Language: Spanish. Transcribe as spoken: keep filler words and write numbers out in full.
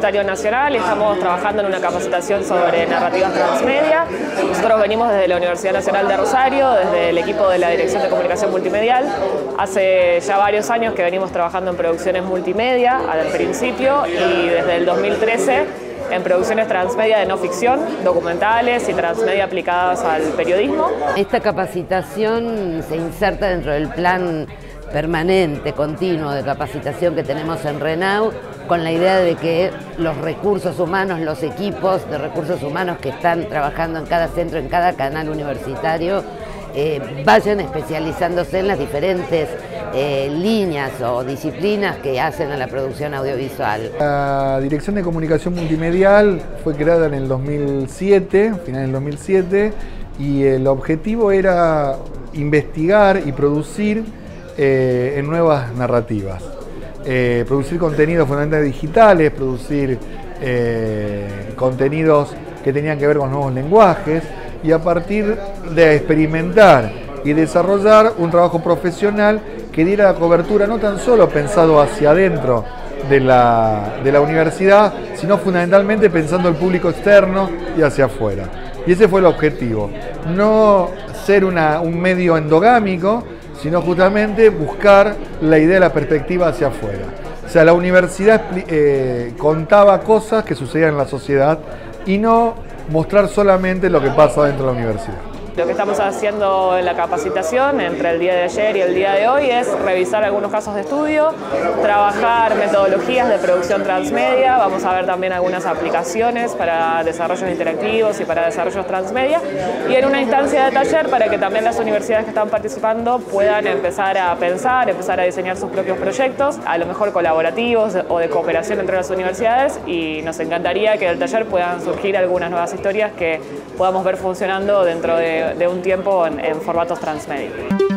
Universitario Nacional y estamos trabajando en una capacitación sobre narrativas transmedia. Nosotros venimos desde la Universidad Nacional de Rosario, desde el equipo de la Dirección de Comunicación Multimedial. Hace ya varios años que venimos trabajando en producciones multimedia al principio y desde el dos mil trece en producciones transmedia de no ficción, documentales y transmedia aplicadas al periodismo. Esta capacitación se inserta dentro del plan permanente, continuo de capacitación que tenemos en RENAU, con la idea de que los recursos humanos, los equipos de recursos humanos que están trabajando en cada centro, en cada canal universitario, eh, vayan especializándose en las diferentes eh, líneas o disciplinas que hacen a la producción audiovisual. La Dirección de Comunicación Multimedial fue creada en el dos mil siete, final del dos mil siete, y el objetivo era investigar y producir Eh, en nuevas narrativas, eh, producir contenidos fundamentalmente digitales, producir eh, contenidos que tenían que ver con nuevos lenguajes y a partir de experimentar y desarrollar un trabajo profesional que diera cobertura no tan solo pensado hacia adentro de la, de la universidad, sino fundamentalmente pensando el público externo y hacia afuera. Y ese fue el objetivo, no ser una, un medio endogámico, sino justamente buscar la idea de la perspectiva hacia afuera. O sea, la universidad eh, contaba cosas que sucedían en la sociedad y no mostrar solamente lo que pasa dentro de la universidad. Lo que estamos haciendo en la capacitación entre el día de ayer y el día de hoy es revisar algunos casos de estudio, trabajar metodologías de producción transmedia, vamos a ver también algunas aplicaciones para desarrollos interactivos y para desarrollos transmedia y en una instancia de taller para que también las universidades que están participando puedan empezar a pensar, empezar a diseñar sus propios proyectos, a lo mejor colaborativos o de cooperación entre las universidades, y nos encantaría que del taller puedan surgir algunas nuevas historias que podamos ver funcionando dentro de de un tiempo en, en formatos transmedia.